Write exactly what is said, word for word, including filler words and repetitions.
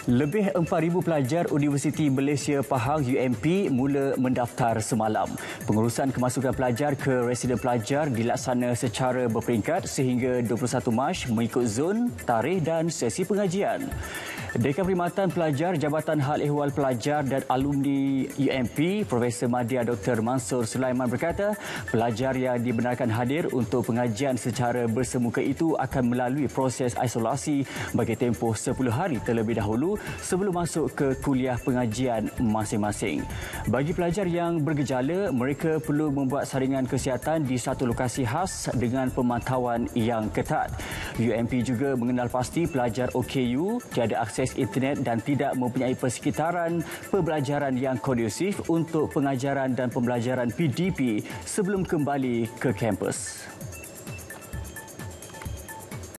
Lebih empat ribu pelajar Universiti Malaysia Pahang U M P mula mendaftar semalam. Pengurusan kemasukan pelajar ke residen pelajar dilaksana secara berperingkat sehingga dua puluh satu Mac mengikut zon, tarikh dan sesi pengajian. Dekan Perkhidmatan Pelajar Jabatan Hal Ehwal Pelajar dan Alumni U M P, Profesor Madya Doktor Mansur Sulaiman berkata, pelajar yang dibenarkan hadir untuk pengajian secara bersemuka itu akan melalui proses isolasi bagi tempoh sepuluh hari terlebih dahulu sebelum masuk ke kuliah pengajian masing-masing. Bagi pelajar yang bergejala, mereka perlu membuat saringan kesihatan di satu lokasi khas dengan pemantauan yang ketat. U M P juga mengenal pasti pelajar O K U tiada akses internet dan tidak mempunyai persekitaran pembelajaran yang kondusif untuk pengajaran dan pembelajaran P D P sebelum kembali ke kampus.